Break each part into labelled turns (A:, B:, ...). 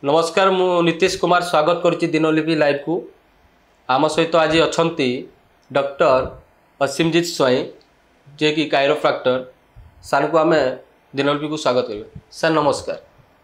A: नमस्कार मु नीतीश कुमार स्वागत करुच्ची दिनलिपि लाइव को। आम सहित आज अच्छा डॉक्टर असीमजीत स्वाई जे कि कायरोप्राक्टर सर को आम दिनलिपि को स्वागत करें। सर नमस्कार।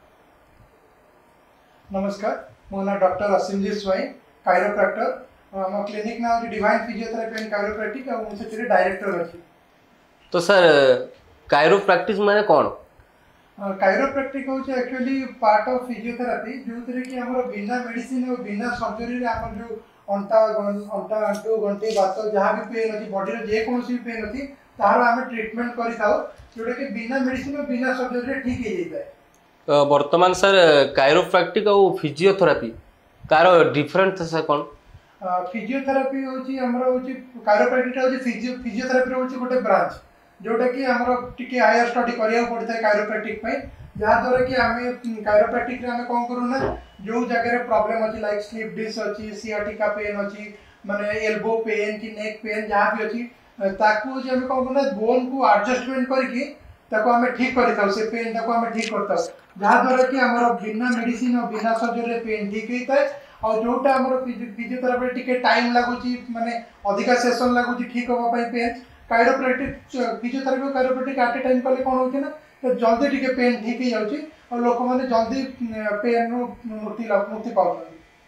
B: नमस्कार मो ना डॉक्टर असीमजीत स्वाई कायरोप्राक्टर आम क्लिनिक ना डिवाइन फिजियोथेरापी एंड कायरोप्रैक्टिक और डायरेक्टर अच्छी।
A: तो सर कायरोप्रैक्टिस माने कौन?
B: कायरोप्रैक्टिक हूँ एक्चुअली पार्ट ऑफ फिजियोथेरापी जो कि आम बिना मेडिसिन और बिना सर्जरी आम जो अंटा अंटा आंटू गंटी बात जहाँ भी पेन अच्छी बॉडी जेकोसी पेन अच्छी तार आम ट्रिटमेंट करें जोटा कि बिना मेडिसिन और बिना सर्जरी ठीक हो जाए।
A: वर्तमान सर कायरोप्रैक्टिक और फिजियोथेरापी कार डिफरेंट सर कौन?
B: फिजियोथेरापी हूँ कायरोप्रैक्टिक फिजियोथेरापी हूँ गोटे ब्रांच जोटा कि आमर टी हायर स्टडी करा पड़ता है कायरोप्रैक्टिक जहाँद्वारा कि आम कायरोप्रैक्टिक आम कौन करूना जो जगह प्रॉब्लम अच्छी लाइक स्लीप डिस्क अच्छी सियाटिका पेन अच्छी माने एल्बो पेन कि नेक पेन जहाँ भी अच्छी ताकू कौन करूना बोन को एडजस्टमेंट करके ठीक कर से पेन आम ठीक करता जहाँद्वारा कि आम बिना मेडिसिन और बिना सर्जरी पेन ठीक होता है और जोटा आम फिजियोथेरापी टी टाइम लगुच माने अधिका सेसन लगुच ठीक हाँपाई pain chiropractic physiotherapy chiropractic at a time कले कौन हो तो जल्दी टी पेन ठीक हो जाऊँगी और लोक मैंने जल्दी पेन मुक्ति पाऊँ।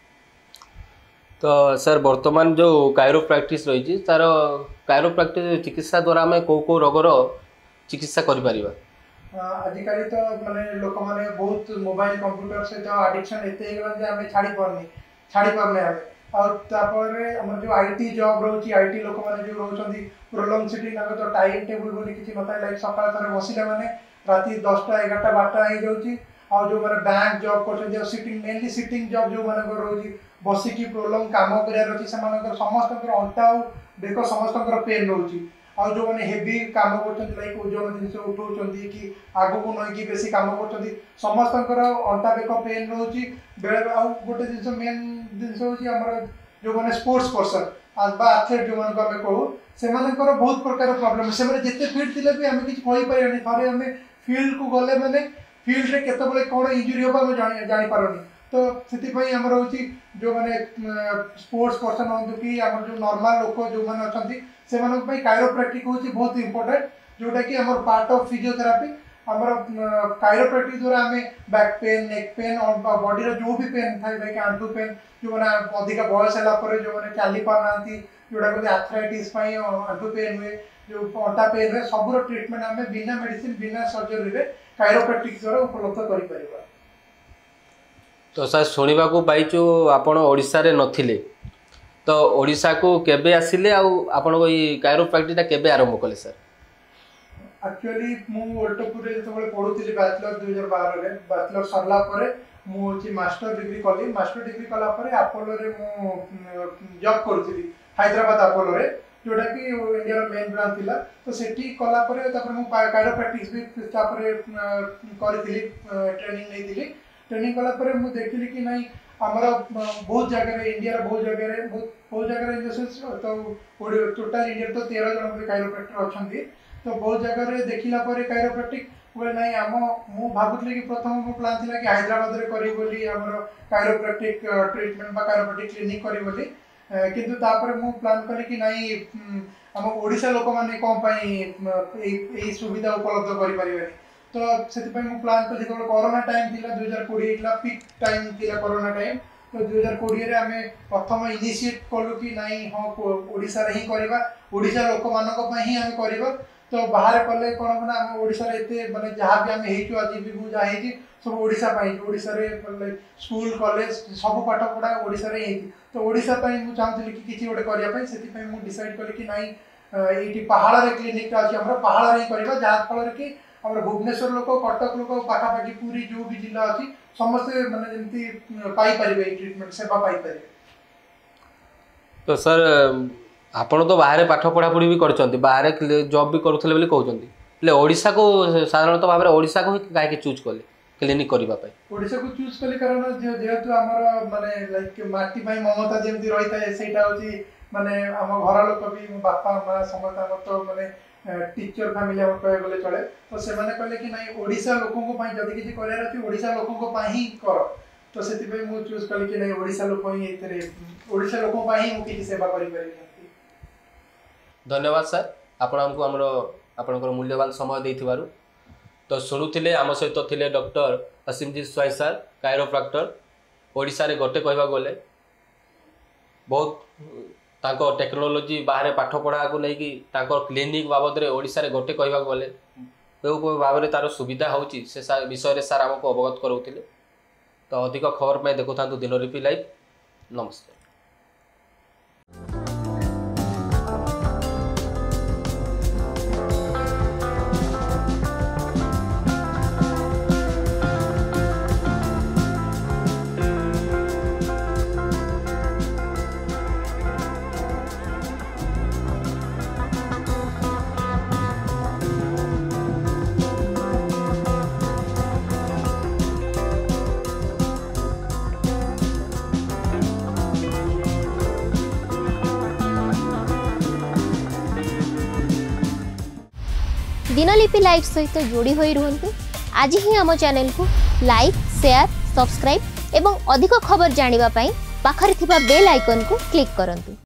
A: तो सर वर्तमान जो कायरोप्रैक्टिस रही तार कायरोप्रैक्टिस चिकित्सा द्वारा आम कौ रोगर चिकित्सा करें?
B: आजिकल तो माने लोक मैंने बहुत मोबाइल कंप्यूटर सहित आडिक्शन एत आम छाड़ी पारने और जो आईटी जॉब रोची आईटी लोक मैंने जो रोच प्रोलंग सिटिंग तो टाइम टेबुल बोली किसी नथा लाइक सकाल थे बसिले मैंने राति 10टा 11टा 12टा हो जाऊँगी और जो मैंने बैंक जॉब कर सिटिंग मेनली सिटिंग जॉब जो मान रोचे बसिकी प्रोलंग कम कर समस्त अंटा और बेक समस्त पेन रोचे और जो मैंने हेवी कम कर लाइक ओजन जिन उठाऊँ कि आग को नईकि बेसी कम कर समस्त अंटा बेक पेन रोचे बेले गोटे जिन मेन जिन जो मैंने स्पोर्ट्स पर्सन एथलेट जो मान कहूँ से बहुत प्रकार प्रॉब्लम से जिते फिट थे भी आम किसी कहींपारे थे आम फील्ड को गले मैंने फील्ड रे केतबले कौन इंजुरी होगा आम जापारे तो से आम रोचे जो मैंने स्पोर्ट्स पर्सन हूँ कि आम जो नॉर्मल लोक जो मैंने अच्छा कायरोप्रैक्टिक हूँ बहुत इंपोर्टेंट जोटा कि आम पार्ट ऑफ फिजियोथेरापी आमर कायरोप्रैक्टिक द्वारा आम बैक पेन नेक पेन और बॉडी जो भी पेन था लाइक आंटू पेन जो मैंने अधिक बयस है जो मैंने चली पारना जोटा कहते आर्थराइटिस आंटू पेन हुए जो अंटा पेन हुए सबूर ट्रिटमेंट आम बिना मेडिसिन बिना सर्जरी कायरोप्रैक्टिक द्वारा उपलब्ध कर।
A: तो सर शुणा पाइचु आपण ओडिशा रे नथिले तो ओडिशा को केबे आसिले आपण कायरोप्रैक्टिक केबे आरंभ कले सर?
B: एक्चुअली मु ओल्टपुर जो पढ़ुली बैचलर 2012 रे बैचलर सरला परे मुझे मास्टर डिग्री कली मास्टर डिग्री कलापर आपोलो रे मु जॉब करुली हैदराबाद आपोलो रे जोटा कि इंडिया मेन ब्रांच थिला तो सेठी कलापर मु कायरोप्रैक्टिस भी करी ट्रेनिंग कलापर मु देखली कि नहीं आमर बहुत जगह इंडिया बहुत जगह तो टोटाल इंडिया तो 13 जन कायरोप्रैक्टर अच्छा तो बहुत जगह देखला कायरोप्रैक्टिक बोले नहीं आम मु भावुली कि प्रथम मो प्लान थिला कि हैदराबाद रे करी बोली हमर कायरोप्रैक्टिक ट्रीटमेंट बा कायरोप्रैक्टिक क्लिनिक करी बोली किंतु तापर मु प्लान करी कि नहीं हम ओडिशा लोक माने कोन पई ए सुविधा उपलब्ध करि परिबे तो सेति पई मु प्लान करी तो कोरोना टाइम थिला 2020 इला पीक टाइम थिला कोरोना टाइम तो 2020 रे आमे प्रथम इनिशिएट कलु कि नहीं हां ओडिशा रे ही करबा ओडिशा लोक मानक पई ही हम करबा तो बाहर कले कौन ना आम ओडिशा रे एते माने जहाँ भी आम हेचु आज भी मु जहाँ हेची सब ओडिशा पाई ओडिशा रे स्कूल कॉलेज सब पाठ पढ़ा ओडिशा रे हेची तो ओडिशा पाई मु चाहूली कि किछि गोटे करिया पाई सेति पाई मु डिसाइड कली कि नहीं एठी पहाड़ रे क्लिनिक अछि हमरा पहाड़ रे ही करबा जहाँ फल कि हमर भुवनेश्वर लोक कटक लोक पाखा पाखी पूरी जो भी जिला अछि समस्त माने जेंति पाई परिबे ट्रीटमेंट सेवा पाई परिबे।
A: तो सर आपण तो बाहर पाठ पढ़ापढ़ी भी करछंती बाहर जॉब भी करुथले बोली कहउछंती ओडिशा को साधारणतः भाव ओडिशा को काहे के चूज कले क्लिनिक करबा पई?
B: ओडिशा को चूज कले कारण जेहेतु हमर माने लाइक माटी पई ममता जेमति रहिता है सेटा होची माने हम घर लोक भी मो बापा मां समस्त हम तो माने टीचर फैमिली हम कहे गले चले तो से माने कहले कि नहीं ओडिशा लोकन को पई जदी किछि करैर अछि ओडिशा लोकन को पई ही कर तो से मु चूज कली कि नहीं ओडिशा लोक ही एतरे ओडिशा लोक ही मु किछि सेवा करि पारि।
A: धन्यवाद सर आपण हमको हमर आपनकर मूल्यवान समय देथिबारु। तो शुणुले आम सहित थिले doctor Asimjit Swain sir chiropractor. Odisha रे गोटे कहबा गले बहुत तांको टेक्नोलोजी बाहर पाठ पढ़ा को लेकिन तांको क्लिनिक बाबद रे ओडिशा रे गोटे कहबा गले कोई भाव में तार सुविधा होची से विषय सार आमको अवगत कराउथिले। तो अधिक खबर पे देखु था दिनलिपि लाइव। नमस्कार।
C: दिनलिपि लाइव सहित जोड़ी होई रुहंतु। आज ही आम चैनल को लाइक शेयर सब्सक्राइब एवं अधिक खबर जानिबा पाई पाखरे थिबा बेल आइकन को क्लिक करंतु।